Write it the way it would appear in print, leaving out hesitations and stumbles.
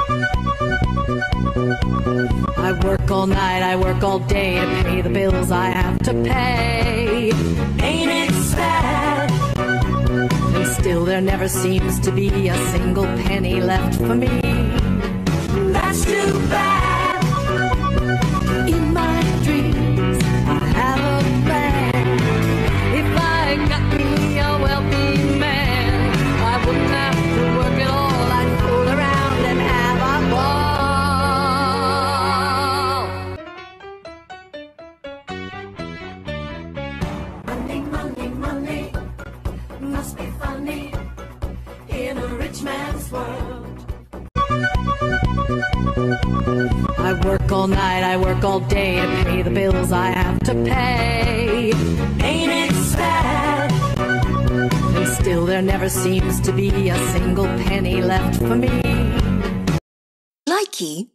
I work all night, I work all day to pay the bills I have to pay. Ain't it sad? And still there never seems to be a single penny left for me. That's too bad. In my dreams, I have a plan. If I got me a wealthy man, I wouldn't have to work at all. I'd fool around and have a ball. Money, money, money must be funny in a rich man's world. I work all night, I work all day to pay the bills I have to pay. Ain't it sad? And still there never seems to be a single penny left for me. Likey